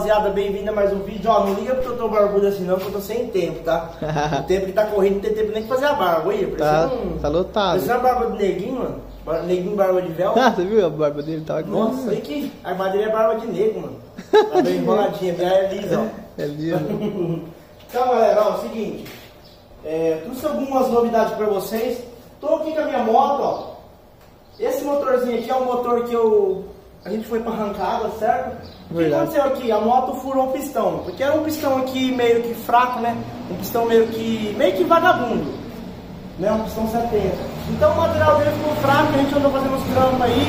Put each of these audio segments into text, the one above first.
rapaziada, bem-vindo a mais um vídeo. Ó, não liga porque eu tô barbudo assim não, porque eu tô sem tempo, tá? O tempo que tá correndo, não tem tempo nem que fazer a barba. Olha, tá lotado. Parecendo a barba do neguinho, mano. Neguinho barba de véu. Ah, você viu a barba dele? Tava aqui. Nossa, aí que a barba dele é barba de negro, mano. Tá bem enroladinha, é lisa, ó. É lisa. Então, galera, ó, é o seguinte. Trouxe algumas novidades pra vocês. Tô aqui com a minha moto, ó. Esse motorzinho aqui é um motor que a gente foi pra arrancada, certo? O que aconteceu aqui? A moto furou o pistão, porque era um pistão aqui meio que fraco, né? Um pistão meio que vagabundo, né? Um pistão 70. Então o material dele ficou fraco, a gente andou fazendo uns trampos aí,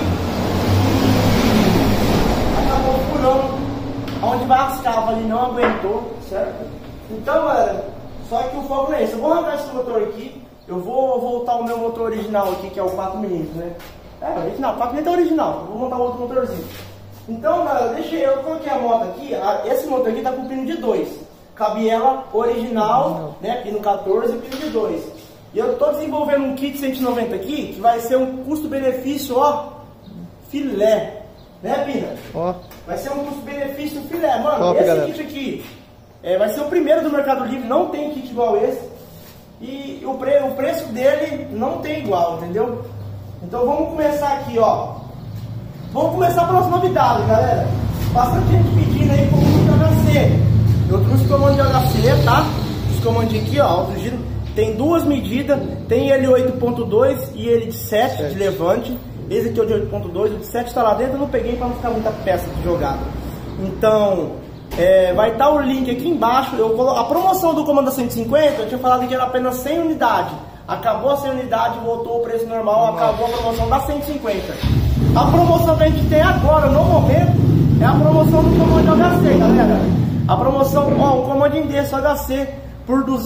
acabou furando. Onde vai as cavas ali não aguentou, certo? Então, galera, só que o foco não é esse. Eu vou arrancar esse motor aqui, eu vou voltar o meu motor original aqui, que é o 4mm, né? Original, 4mm é original, eu vou montar outro motorzinho. Então, galera, eu coloquei a moto aqui, esse motor aqui tá com pino de 2. Cabiela original, né, pino 14 e pino de 2. E eu tô desenvolvendo um kit 190 aqui, que vai ser um custo-benefício, ó, filé. Né, Pina? Ó. Vai ser um custo-benefício filé. Mano, top, esse galera. kit aqui vai ser o primeiro do Mercado Livre, não tem kit igual esse. E o preço dele não tem igual, entendeu? Então vamos começar aqui, ó. Vamos começar pelas novidades, galera. Bastante gente pedindo aí comando de HC. Eu trouxe comando de HC, tá? Os comandinhos aqui, ó, alto giro. Tem duas medidas, tem ele 8.2 e ele de 7 de levante. Esse aqui é o de 8.2, o de 7 tá lá dentro, eu não peguei pra não ficar muita peça de jogada. Então, vai estar o link aqui embaixo. A promoção do comando 150, eu tinha falado que era apenas 100 unidades. Acabou a 100 unidades, voltou o preço normal, acabou a promoção da 150. A promoção que a gente tem agora, no momento, é a promoção do comando HC, galera. A promoção, ó, o comandinho desse HC por R$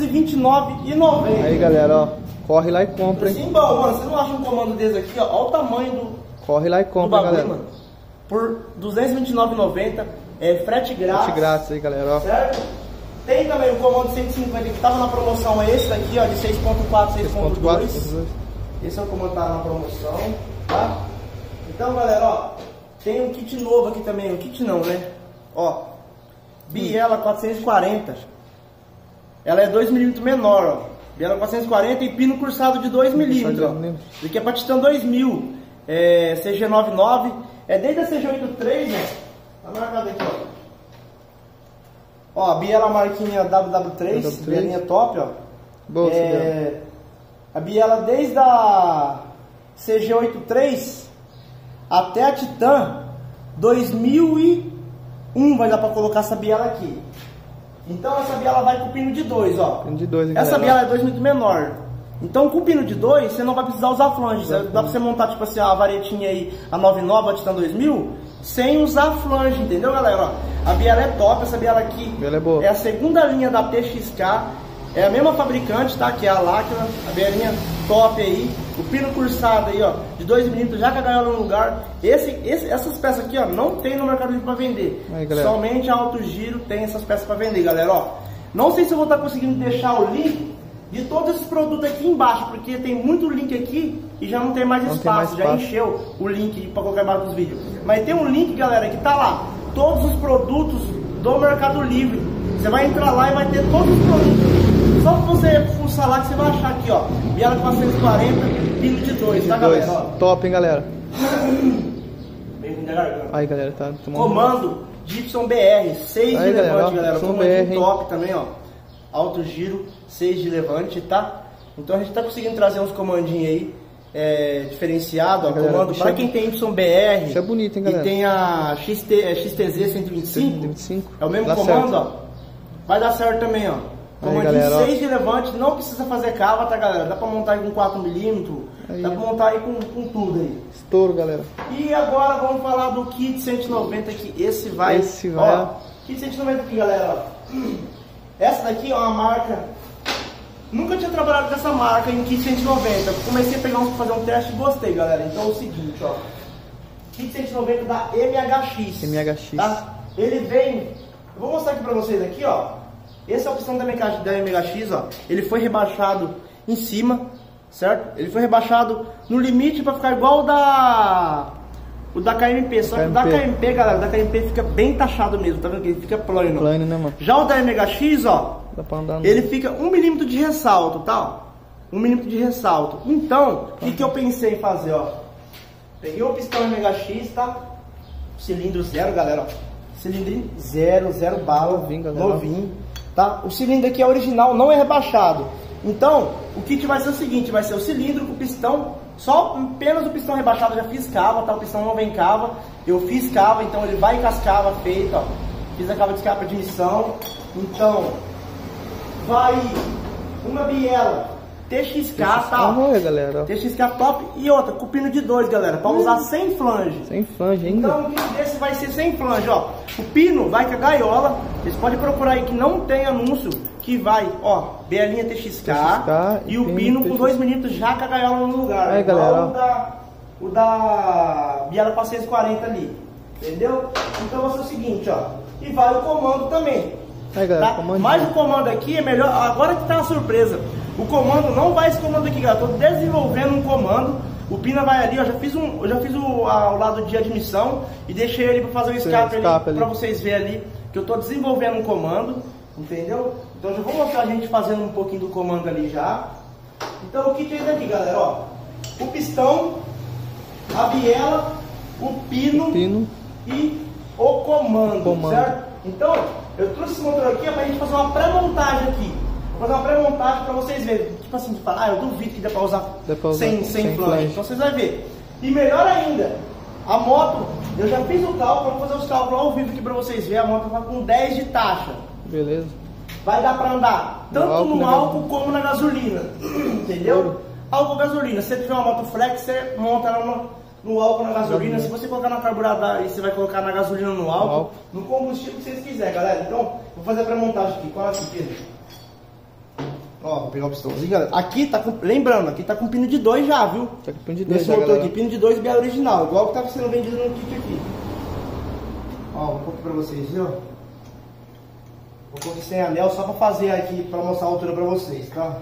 229,90. Aí, galera, ó, corre lá e compra, hein? Assim, bom, mano, você não acha um comando desse aqui, ó, olha o tamanho do... Corre lá e compra, bagulho, galera. Mano. Por R$ 229,90, frete grátis. Frete grátis aí, galera, ó. Certo? Tem também o comando 150 que tava na promoção, esse daqui, ó, de 6.4, 6.2. Esse é o comando que tá na promoção, tá? Então, galera, ó, tem um kit novo aqui também, um kit não, né? Ó, biela 440. Ela é 2mm menor, ó. Biela 440 e pino cursado de 2mm, ó. Isso aqui é pra Titan 2000, CG99, desde a CG83, né? Tá marcado aqui, ó. Ó, a biela marquinha WW3, bielinha top, ó. Boa, a biela desde a CG83 até a Titan 2001 vai dar pra colocar essa biela aqui. Então essa biela vai com pino de 2, ó. Pino de 2, essa biela é 2 muito menor. Então com pino de 2 você não vai precisar usar flange. Dá pra você montar tipo assim a varetinha aí, a 99, a Titan 2000, sem usar flange, entendeu, galera? Ó, a biela é top, essa biela aqui biela é boa. É a segunda linha da TXK. É a mesma fabricante, tá? Que é a Lacna, a bielinha top aí. O pino cursado aí, ó, de 2mm, já com a gaiola no lugar. Essas peças aqui, ó, não tem no Mercado Livre pra vender. Aí, somente a Alto Giro tem essas peças pra vender, galera, ó. Não sei se eu vou estar conseguindo deixar o link de todos esses produtos aqui embaixo, porque tem muito link aqui e já não tem mais espaço. Já encheu o link pra colocar embaixo dos vídeos. Mas tem um link, galera, que tá lá. Todos os produtos do Mercado Livre. Você vai entrar lá e vai ter todos os produtos. Só pra você fuçar lá que você vai achar aqui, ó. Biela 440, pino de 2, tá, galera? Ó. Top, hein, galera? Bem-vindo, galera. Aí, galera, tá tomando... Comando de YBR, 6 de levante, galera. Comando top também, ó. Alto giro, 6 de levante, tá? Então a gente tá conseguindo trazer uns comandinhos aí diferenciado, ó. Galera, comando para quem tem YBR. Isso é bonito, hein, galera? E tem a XTZ 125. É o mesmo dá comando, certo. ó. Vai dar certo também, ó. Comandinho 6 de levante, não precisa fazer cava, tá, galera? Dá pra montar aí com 4mm, dá pra montar aí com tudo aí. Estouro, galera. E agora vamos falar do kit 190, que esse vai... Ó, kit 190 aqui, galera, ó. Essa daqui é uma marca... Nunca tinha trabalhado com essa marca em kit 190. Comecei a fazer um teste e gostei, galera. Então é o seguinte, ó. Kit 190 da MHX. MHX. Tá? Ele vem... Eu vou mostrar aqui pra vocês aqui, ó. Essa é a opção da MHX, ó. Ele foi rebaixado em cima, certo? Ele foi rebaixado no limite para ficar igual o da KMP. Só que o da KMP, galera, o da KMP fica bem taxado mesmo, tá vendo que ele fica plano. Plano, né, mano? Já o da MHX, ó, dá pra andar, ele fica 1 milímetro de ressalto, tá? 1 milímetro de ressalto. Então, o que eu pensei em fazer, ó? Peguei o pistão MHX, tá? Cilindro zero, galera, ó. Cilindro zero bala, novinho, tá? O cilindro aqui é original, não é rebaixado. Então, o kit vai ser o seguinte, vai ser o cilindro com o pistão, só apenas o pistão rebaixado, eu já fiz cava, tá? O pistão não vem cava, eu fiz cava, então ele vai com as cavas feitas, ó. Fiz a cava de escape de emissão, então, vai uma biela TXK, tá? Olha, galera. TXK top e outra, com pino de 2, galera, pra usar sem flange. Sem flange ainda. Então, o kit desse vai ser sem flange, ó. O pino vai com a gaiola, vocês podem procurar aí que não tem anúncio, que vai, ó, bielinha TXK e o pino com 2 milímetros já com a gaiola no lugar. Aí, galera, o da biela 440 ali, entendeu? Então vai ser o seguinte, ó, e vai o comando também. Aí, galera, tá? Mas o comando aqui é melhor, agora que tá uma surpresa. O comando não vai esse comando aqui, galera. Tô desenvolvendo um comando. O pina vai ali, ó. Eu já fiz o lado de admissão e deixei ele para fazer o escape ali, para vocês verem ali que eu tô desenvolvendo um comando, entendeu? Então eu já vou mostrar a gente fazendo um pouquinho do comando ali já. Então o kit é esse aqui, galera, ó. O pistão, a biela, o pino e o comando, certo? Então eu trouxe esse motor aqui para a gente fazer uma pré-montagem aqui. Vou fazer uma pré-montagem para vocês verem. Tipo assim, eu duvido que dê para usar sem flange. Então vocês vão ver. E melhor ainda, a moto, eu já fiz o cálculo, vou fazer os cálculos ao vivo aqui para vocês verem. A moto tá com 10 de taxa. Beleza. Vai dar para andar tanto no álcool como na gasolina. Entendeu? Álcool, gasolina. Se você tiver uma moto flex, você monta ela no álcool, na gasolina. Se você colocar na carburadora, aí você vai colocar na gasolina, no álcool, no combustível que vocês quiserem, galera. Então, vou fazer a pré-montagem aqui. Qual é a Pedro? Ó, vou pegar o pistãozinho, galera. Aqui tá com, lembrando, aqui tá com pino de 2 já, viu? Tá com pino de 2 já, motor galera. Aqui, pino de 2 biela original, igual que tá sendo vendido no kit aqui. Ó, vou pôr pra vocês, viu? Vou pôr sem anel só pra fazer aqui, pra mostrar a altura pra vocês, tá?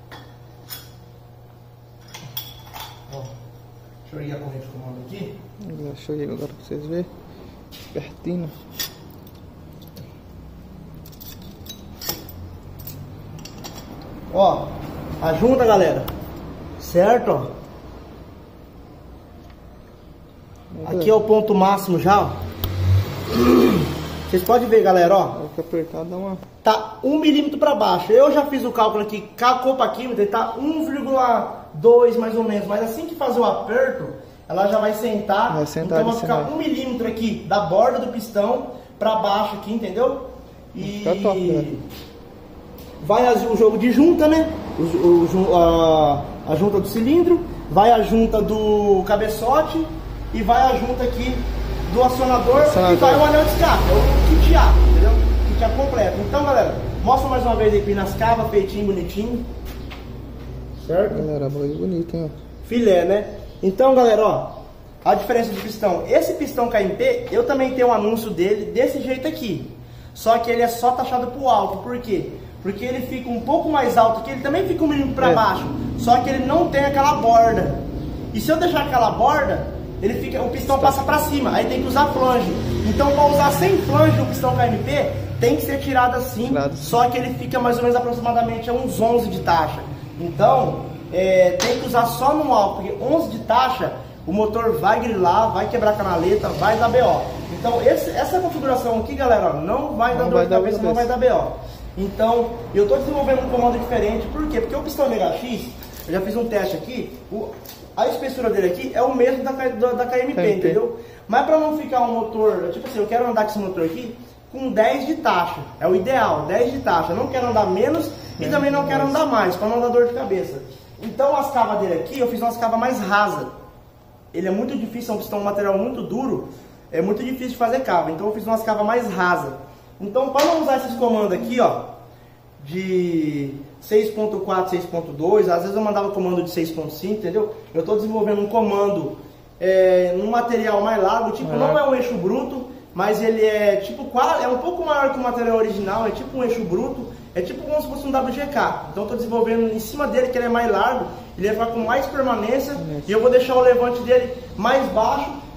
Ó, deixa eu ligar a corrente de comando aqui. Deixa eu ligar agora pra vocês verem. Pertinho. Ó, a junta, galera, certo? Ó. Aqui é o ponto máximo já, ó. Vocês podem ver, galera, ó. Tem que apertar, dá uma... Tá 1 milímetro para baixo. Eu já fiz o cálculo aqui, com a química, tá 1,2 mais ou menos. Mas assim que fazer o aperto, ela já vai sentar. Então vai ficar 1 milímetro aqui da borda do pistão para baixo aqui, entendeu? E... vai o jogo de junta, né? A junta do cilindro, vai a junta do cabeçote e vai a junta aqui do acionador e vai o anel de escape. É o kit A, entendeu? Kit A completo. Então, galera, mostra mais uma vez aí nas cavas, feitinho, bonitinho. Certo? Galera, bonito, hein? Filé, né? Então, galera, ó, a diferença do pistão. Esse pistão KMP, eu também tenho um anúncio dele desse jeito aqui. Só que ele é só taxado pro alto. Por quê? Porque ele fica um pouco mais alto aqui, ele também fica um milímetro para baixo, só que ele não tem aquela borda. E se eu deixar aquela borda, ele fica, o pistão passa para cima, aí tem que usar flange. Então, para usar sem flange o pistão KMP, tem que ser tirado assim, só que ele fica mais ou menos aproximadamente a uns 11 de taxa. Então, tem que usar só no alto, porque 11 de taxa, o motor vai grilar, vai quebrar a canaleta, vai dar BO. Então, essa configuração aqui, galera, ó, não vai dar dor de cabeça, não vai dar BO. Então, eu estou desenvolvendo um comando diferente. Por quê? Porque o pistão MHX, eu já fiz um teste aqui, a espessura dele aqui é o mesmo da KMP, entendeu? Mas para não ficar um motor, tipo assim, eu quero andar com esse motor aqui com 10 de taxa, é o ideal, 10 de taxa. Eu não quero andar menos e também não quero andar mais, para não dar dor de cabeça. Então as cavas dele aqui, eu fiz umas cavas mais rasas. Ele é muito difícil, é um pistão, um material muito duro, é muito difícil de fazer cava, então eu fiz umas cavas mais rasas. Então, para não usar esses comandos aqui, ó, de 6.4, 6.2, às vezes eu mandava comando de 6.5, entendeu? Eu estou desenvolvendo um comando num material mais largo, tipo, não é um eixo bruto, mas ele é tipo, é um pouco maior que o material original, é tipo um eixo bruto, é tipo como se fosse um WGK. Então, estou desenvolvendo em cima dele, que ele é mais largo, ele vai ficar com mais permanência, e eu vou deixar o levante dele mais baixo,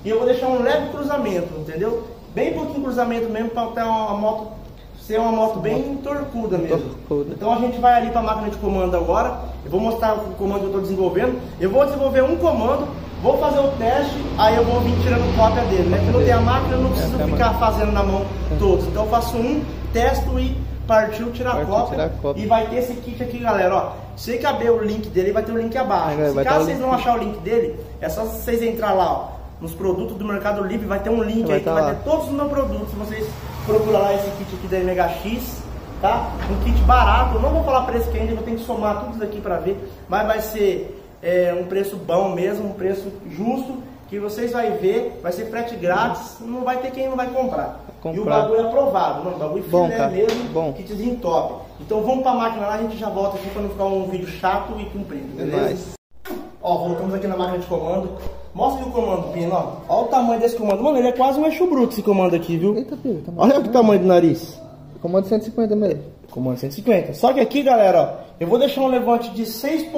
e eu vou deixar um leve cruzamento, entendeu? Bem pouquinho cruzamento mesmo, para ter uma moto ser uma moto bem torcuda mesmo. Então a gente vai ali para a máquina de comando agora. Eu vou mostrar o comando que eu estou desenvolvendo. Eu vou desenvolver um comando, vou fazer o teste, aí eu vou vir tirando cópia dele, né? Porque eu não tenho a máquina, eu não preciso ficar fazendo na mão todos. Então eu faço um, testo e partiu tirar cópia. E vai ter esse kit aqui, galera, ó. Se caber o link dele, vai ter o link abaixo. Se caso vocês não acharem o link dele, é só vocês entrar lá, ó. Nos produtos do Mercado Livre vai ter um link aí que vai ter todos os meus produtos. Se vocês procurar lá esse kit aqui da MHX, tá? Um kit barato, eu não vou falar preço que ainda, eu tenho que somar tudo isso aqui para ver, mas vai ser um preço bom mesmo, um preço justo, que vocês vão ver, vai ser frete grátis, não vai ter quem não vai comprar. E o bagulho é aprovado, mano, o bagulho filé mesmo, kitzinho top. Então vamos pra máquina lá, a gente já volta aqui para não ficar um vídeo chato e comprido, beleza? Ó, voltamos aqui na máquina de comando. Mostra aqui o comando, Pino, ó. Olha o tamanho desse comando. Mano, ele é quase um eixo bruto esse comando aqui, viu? Eita, Pino, olha o tamanho do nariz. Comando 150 mesmo. Comando 150. Só que aqui, galera, ó, eu vou deixar um levante de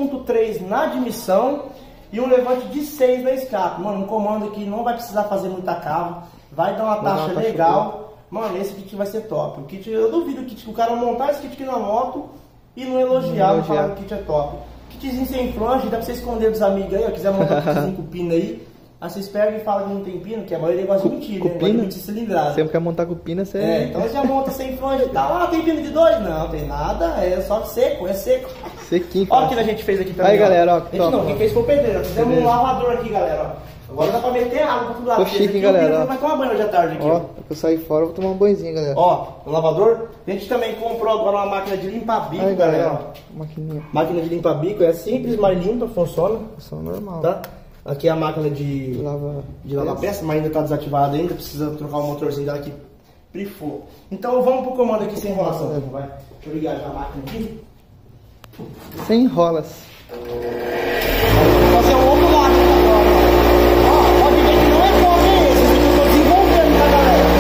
6.3 na admissão e um levante de 6 na escape. Mano, um comando que não vai precisar fazer muita cava. Vai dar uma taxa legal. Mano, esse kit vai ser top. O kit, eu duvido que o cara montar esse kit aqui na moto e não elogiar, não falar que o kit é top. Kitzinho sem flange, dá pra você esconder dos amigos aí, ó. Quiser montar um kitzinho com pino aí, vocês pegam e falam que não tem pino, que a maioria gosta de mentir, né? Gosta de mentir cilindrada. Você quer montar com pino, você... então você já monta sem flange e tal. Ah, tem pino de 2? Não, tem nada, é só seco, é seco. Sequinho. Olha o que a gente fez aqui também. Aí, galera, ó. Gente, não, quem fez foi o pedreiro. Fizemos um lavador aqui, galera, ó. Agora dá pra meter água pra tudo lá. Tô chique, galera. Vai tomar banho hoje à tarde aqui. Ó, eu sair fora, eu vou tomar um banhozinho, galera. Ó, o lavador. A gente também comprou agora uma máquina de limpar bico, galera. Maquininha. Máquina de limpar bico, é simples, mas limpa, funciona. Funciona normal. Tá? Aqui é a máquina de lavar peça, mas ainda tá desativada ainda, precisa trocar o motorzinho dela que pifou. Então vamos pro comando aqui sem enrolação. Vai. Deixa eu ligar já a máquina aqui. Sem enrolas. Vou fazer um outro lado agora. Ó, pode ver que não é como esse que eu tô desenvolvendo, tá, galera?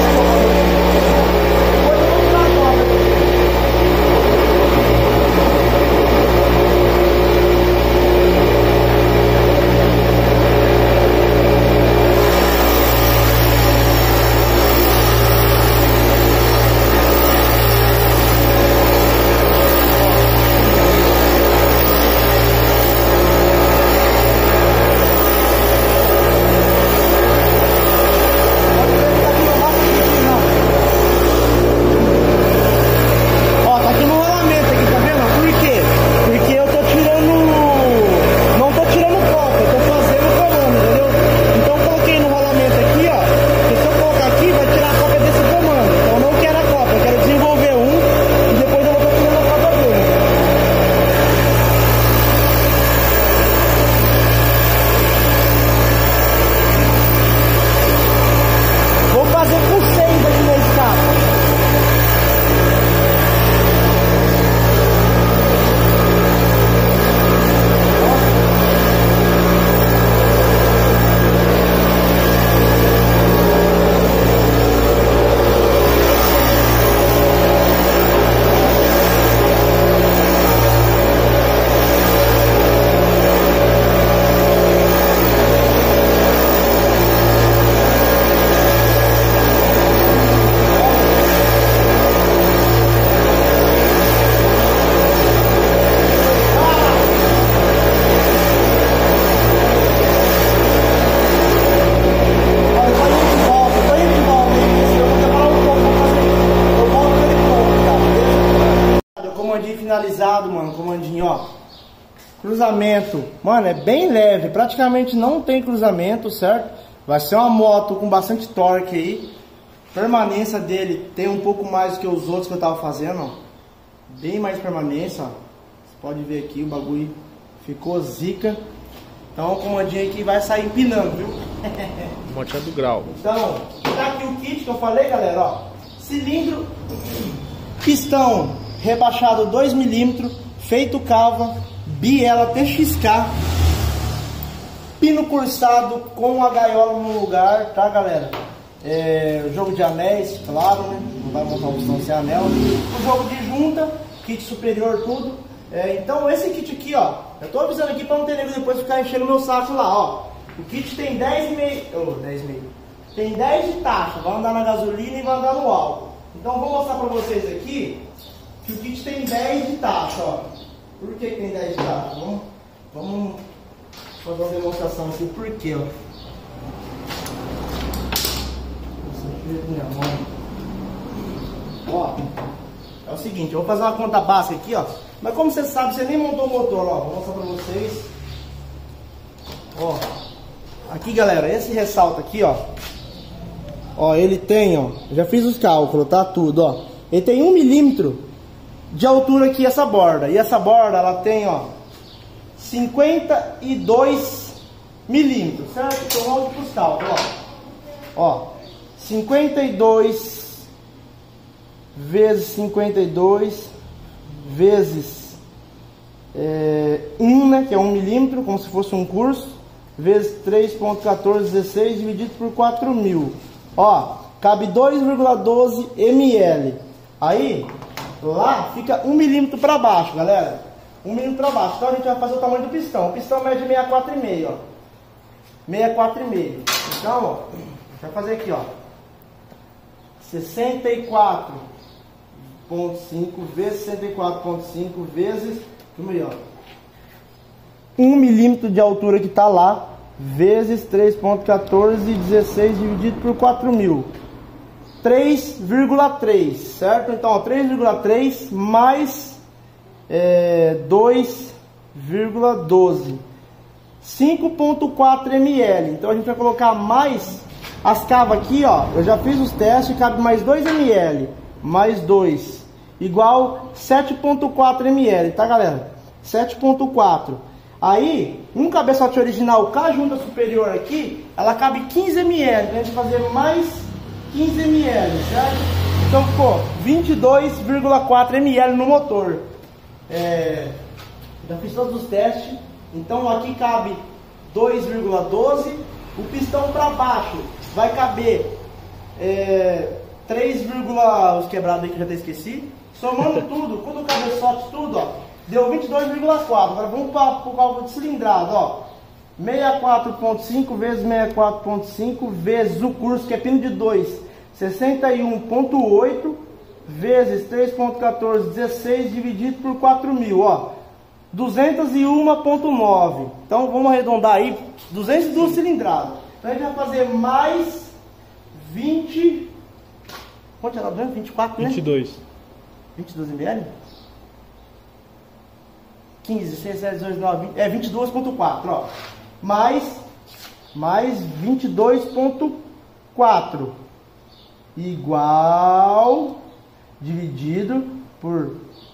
Finalizado, mano, comandinho, ó. Cruzamento, mano, é bem leve, praticamente não tem cruzamento, certo? Vai ser uma moto com bastante torque aí. Permanência dele tem um pouco mais do que os outros que eu tava fazendo, ó. Bem mais permanência, ó. Você pode ver aqui, o bagulho ficou zica. Então o comandinho aqui vai sair empinando, viu? Motinha do grau. Então, tá aqui o kit que eu falei, galera, ó. Cilindro, pistão rebaixado 2 mm, feito cava, biela TXK, pino cursado com a gaiola no lugar, tá, galera? Jogo de anéis, claro, né? Não vai montar um pistão sem anel. O jogo de junta, kit superior, tudo. Então esse kit aqui, ó, eu tô avisando aqui pra não ter nego depois ficar enchendo meu saco lá, ó. O kit tem 10,5. Tem 10 de taxa, vai andar na gasolina e vai andar no álcool. Então eu vou mostrar para vocês aqui que o kit tem 10 de taxa, ó. Por que tem 10 de taxa? Vamos fazer uma demonstração aqui, por quê, ó. Minha mão. Ó, é o seguinte, eu vou fazer uma conta básica aqui, ó. Mas como você sabe, você nem montou o motor, ó. Vou mostrar pra vocês. Ó, aqui galera, esse ressalto aqui, ó. Ó, ele tem, ó, já fiz os cálculos, tá? Tudo, ó. Ele tem 1 milímetro de altura aqui, essa borda. E essa borda, ela tem, ó, 52 milímetros, certo? Então vamos pros cálculos, ó. Ó, 52 vezes 52 vezes 1, né, que é 1 milímetro, como se fosse um curso, vezes 3,1416 dividido por 4.000. Ó, cabe 2,12 ml. Aí, lá fica 1 milímetro para baixo, galera. 1 milímetro para baixo. Então a gente vai fazer o tamanho do pistão. O pistão mede 64,5, ó. 64,5. Então, ó, a gente vai fazer aqui, ó. 64,5 vezes 64,5 vezes, aí, ó, 1 milímetro de altura que está lá, vezes 3,1416 dividido por 4.000. 3,3, certo? Então, ó, 3,3 mais 2,12. 5,4 ml. Então a gente vai colocar mais as cavas aqui, ó. Eu já fiz os testes, cabe mais 2 ml. Mais 2. Igual 7,4 ml, tá galera? 7,4. Aí, um cabeçote original com a junta superior aqui, ela cabe 15 ml. Então a gente vai fazer mais 15 ml, certo? Então ficou 22,4 ml no motor. Já fiz todos os testes. Então aqui cabe 2,12. O pistão para baixo vai caber 3, os quebrados aí que eu já até esqueci. Somando tudo, com o cabeçote, tudo, ó, deu 22,4. Agora vamos para o cálculo de cilindrada, ó. 64,5 vezes 64,5 vezes o curso, que é pino de 2, 61,8 vezes 3,1416 dividido por 4.000, ó. 201,9. Então vamos arredondar aí, 202 cilindradas. Então a gente vai fazer mais 20. Quanto era? 24, né? 22 ml? 15, 6, 7, 18, 19, 20. 22,4, ó. Mais 22,4 igual dividido por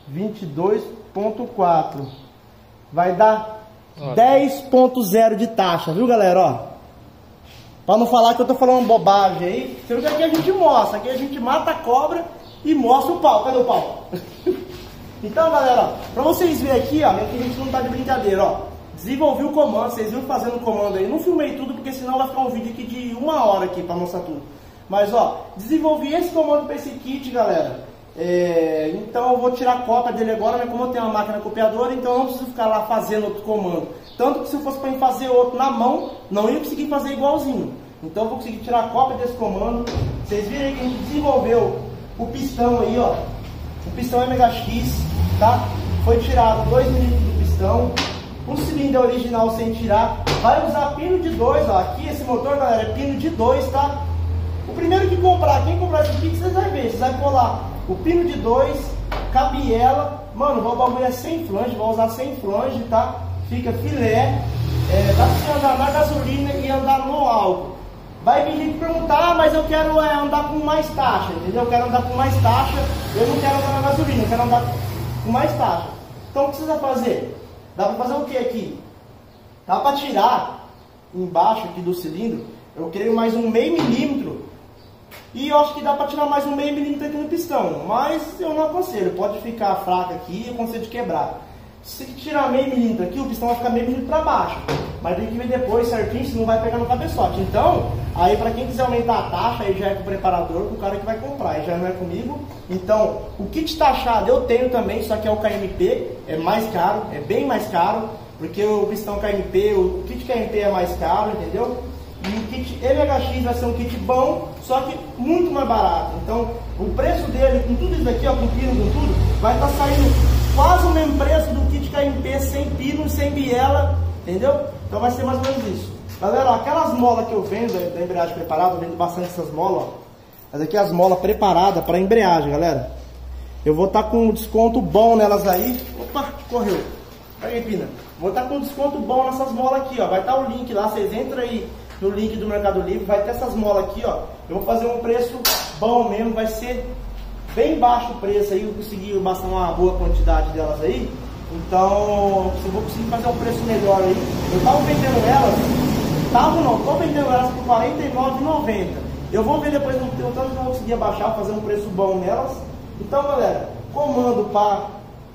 22,4 vai dar 10,0 de taxa, viu galera, ó? Pra não falar que eu tô falando bobagem aí, você viu que aqui a gente mostra, aqui a gente mata a cobra e mostra o pau. Cadê o pau? Então galera, ó, pra vocês verem aqui, ó, aqui a gente não tá de brincadeira, ó. Desenvolvi o comando, vocês viram fazendo o comando aí. Não filmei tudo porque senão vai ficar um vídeo aqui de 1 hora aqui pra mostrar tudo. Mas ó, desenvolvi esse comando para esse kit, galera. Então eu vou tirar cópia dele agora, né? Como eu tenho uma máquina copiadora, então eu não preciso ficar lá fazendo outro comando. Tanto que se eu fosse para fazer outro na mão, não ia conseguir fazer igualzinho. Então eu vou conseguir tirar cópia desse comando. Vocês viram aí que a gente desenvolveu o pistão aí, ó. O pistão MHX, tá? Foi tirado 2 milímetros do pistão. O cilindro original sem tirar. Vai usar pino de 2, ó. Aqui esse motor, galera, é pino de 2, tá? O primeiro que comprar, quem comprar esse kit, vocês vão ver. Vocês vão colar o pino de 2, cabiela. Mano, o bagulho é sem flange, vou usar sem flange, tá? Fica filé. Dá pra você andar na gasolina e andar no álcool. Vai vir gente perguntar, mas eu quero andar com mais taxa, entendeu? Eu quero andar com mais taxa, eu não quero andar na gasolina, eu quero andar com mais taxa. Então o que você vai fazer? Dá pra fazer o que aqui? Dá pra tirar embaixo aqui do cilindro, eu creio mais um meio milímetro. E eu acho que dá para tirar mais um meio milímetro aqui no pistão, mas eu não aconselho, pode ficar fraco aqui e eu aconselho de quebrar. Se tirar meio milímetro aqui, o pistão vai ficar meio milímetro para baixo, mas tem que ver depois certinho se não vai pegar no cabeçote. Então, aí para quem quiser aumentar a taxa, aí já é com o preparador, com o cara que vai comprar, aí já não é comigo. Então, o kit taxado eu tenho também, só que é o KMP, é mais caro, é bem mais caro. porque o pistão KMP, o kit KMP é mais caro, entendeu? E o kit MHX vai ser um kit bom, só que muito mais barato. Então, o preço dele, com tudo isso daqui, ó, com pino, com tudo, vai estar saindo quase o mesmo preço do kit KMP sem pino, sem biela, entendeu? Então vai ser mais ou menos isso. Galera, ó, aquelas molas que eu vendo da embreagem preparada, eu vendo bastante essas molas, ó. Mas aqui as molas preparadas para embreagem, galera. Eu vou estar com um desconto bom nelas aí. Opa, correu. Aí, Pina. Vou estar com um desconto bom nessas molas aqui, ó. Vai estar o link lá, vocês entram aí no link do Mercado Livre, vai ter essas molas aqui, ó. Eu vou fazer um preço bom mesmo, vai ser bem baixo o preço aí, eu consegui bastar uma boa quantidade delas aí. Então, eu vou conseguir fazer um preço melhor aí. Eu tava vendendo elas, tô vendendo elas por R$ 49,90. Eu vou ver depois no tanto que eu vou conseguir abaixar, fazer um preço bom nelas. Então, galera, comando para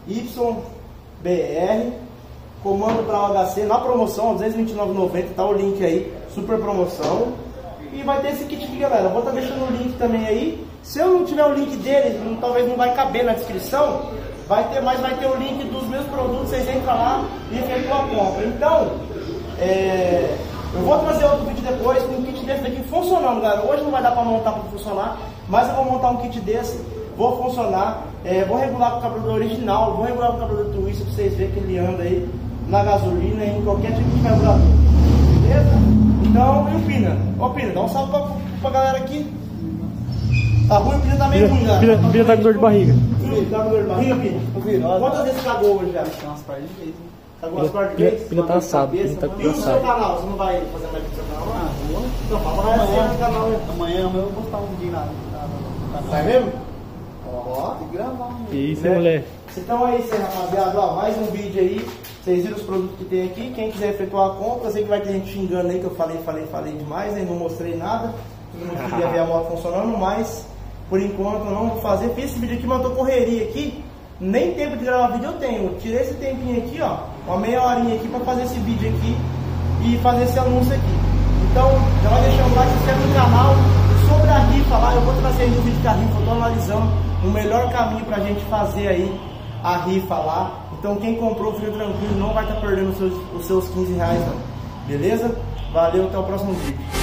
YBR, comando para OHC na promoção, R$ 229,90, tá o link aí, super promoção. E vai ter esse kit aqui, galera. Eu vou estar deixando o link também aí. Se eu não tiver o link dele, talvez não vai caber na descrição, mas vai ter o link dos meus produtos, vocês entram lá e efetuam a compra. Então, eu vou trazer outro vídeo depois com um kit desse daqui funcionando, galera. Hoje não vai dar para montar para funcionar, mas eu vou montar um kit desse, vou funcionar, vou regular com o carburador original, vou regular com o carburador Twister para vocês verem que ele anda aí na gasolina e em qualquer tipo de carburador. Beleza? Então, e o Pina? Ó, Pina, dá um salve pra galera aqui. Tá ruim, o Pina tá meio ruim, galera. Pina tá com dor de barriga. Tá com dor de barriga, Pina? Quantas vezes cagou hoje já? Umas partes de vez, né? Cagou umas partes de vez? Pina tá assado, Pina tá E o seu assado. canal? Você não vai fazer mais vídeo no seu canal? Ah, vou. Então, fala mais no canal aí. Amanhã eu vou postar um vídeo lá. Vai mesmo? Ó, tem que gravar. Que isso, hein, moleque? Então é isso aí, rapaziada. Ó, mais um vídeo aí. Vocês viram os produtos que tem aqui. Quem quiser efetuar a compra, eu sei que vai ter gente xingando aí que eu falei demais, aí não mostrei nada. Eu não queria ver a moto funcionando, mas por enquanto eu não vou fazer. Fiz esse vídeo aqui, mas eu tô correria aqui. Nem tempo de gravar vídeo eu tenho. Eu tirei esse tempinho aqui, ó, uma meia horinha aqui pra fazer esse vídeo aqui e fazer esse anúncio aqui. Então, já vai deixando o like, se inscreve no canal. Sobre a rifa lá, eu vou trazer aí no vídeo da rifa, eu tô analisando o melhor caminho pra gente fazer aí a rifa lá. Então quem comprou, fica tranquilo, não vai estar perdendo os seus R$ 15 não. Beleza? Valeu, até o próximo vídeo.